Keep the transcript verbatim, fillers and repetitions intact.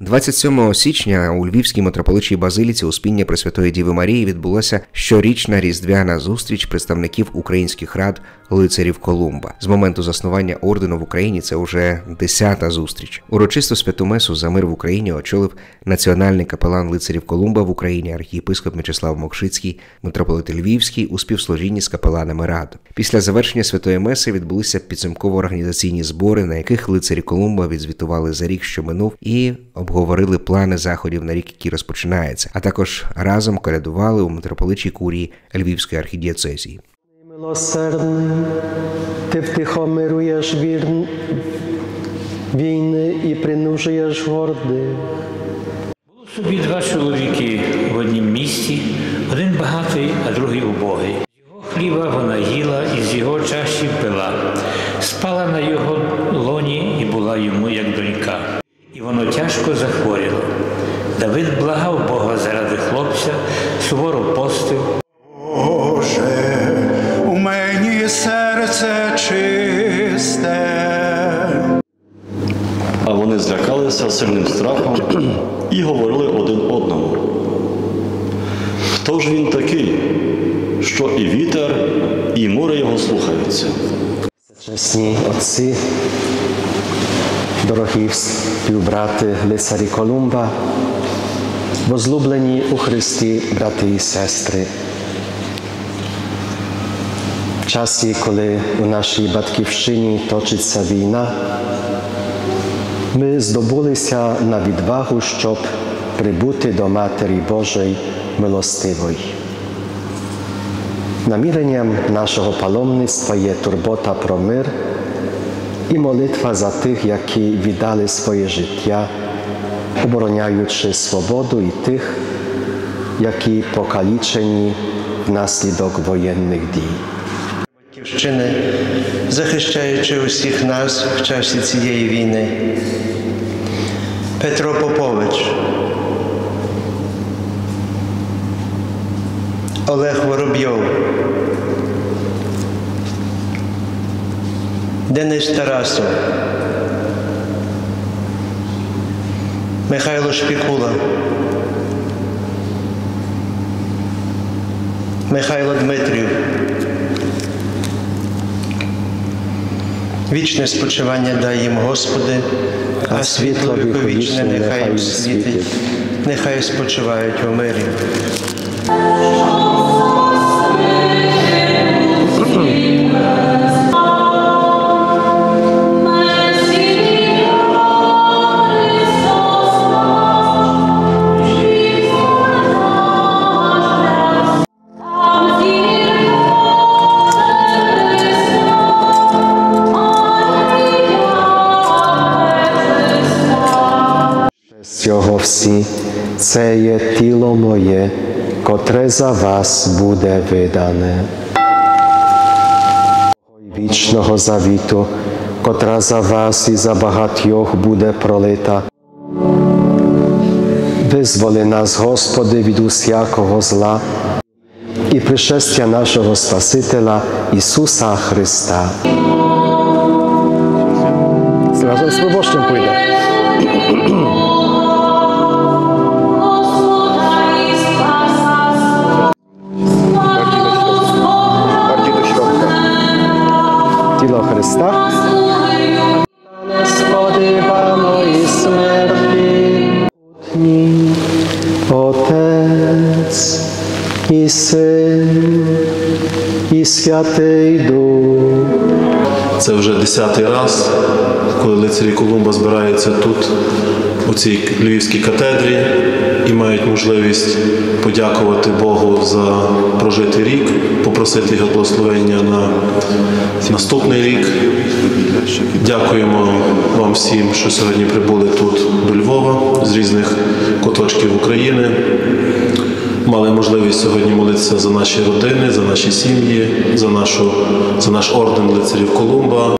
двадцять сьомого січня у Львівській митрополичій базиліці Успіння Пресвятої Діви Марії відбулася щорічна різдвяна зустріч представників українських рад лицарів Колумба. З моменту заснування ордену в Україні це вже десята зустріч. Урочисту святу месу за мир в Україні очолив національний капелан лицарів Колумба в Україні архієпископ Мечислав Мокшицький, митрополит Львівський у співслужінні з капеланами рад. Після завершення святої меси відбулися підсумково-організаційні збори, на яких лицарі Колумба відзвітували за рік, що минув, і обговорили плани заходів на рік, який розпочинається, а також разом колядували у митрополичій курії Львівської архідієцезії. Милосердний, ти втихомирюєш війни і принужуєш гордих. Було собі два чоловіки в однім місті, один багатий, а другий убогий. З його хліба вона їла і з його чаші пила. Спала на його лоні і була йому як донька. І воно тяжко захворіло. Давид благав Бога заради хлопця, суворо постив. Боже, у мені серце чисте. А вони злякалися сильним страхом і говорили один одному: хто ж він такий, що і вітер, і море його слухаються? Чесні отці, дорогі співбрати лицарі Колумба, возлюблені у Христі брати і сестри. В часі, коли у нашій батьківщині точиться війна, ми здобулися на відвагу, щоб прибути до Матері Божої милостивої. Наміренням нашого паломництва є турбота про мир і молитва за тих, які віддали своє життя, обороняючи свободу, і тих, які покалічені внаслідок воєнних дій. Батьківщини, захищаючи усіх нас в часі цієї війни. Петро Попович, Олег Воробйов, Денис Тарасов, Михайло Шпікула, Михайло Дмитрів. Вічне спочивання дай їм, Господи, а світло віковічне нехай їм світить, нехай спочивають у мирі. Цього всі, це є тіло моє, котре за вас буде видане. Вічного завіту, котра за вас і за багатьох буде пролита. Визволи нас, Господи, від усякого зла і пришестя нашого Спасителя Ісуса Христа. Разом з виборщем пойде. Тіло Христа. Несподіваної смерті, Отець і Син і Святий Дух. Це вже десятий раз, коли лицарі Колумба збираються тут, у цій Львівській катедрі, і мають можливість подякувати Богу за прожитий рік, попросити його благословення на наступний рік. Дякуємо вам всім, що сьогодні прибули тут до Львова з різних куточків України. Мали можливість сьогодні молитися за наші родини, за наші сім'ї, за, нашу, за наш орден лицарів Колумба.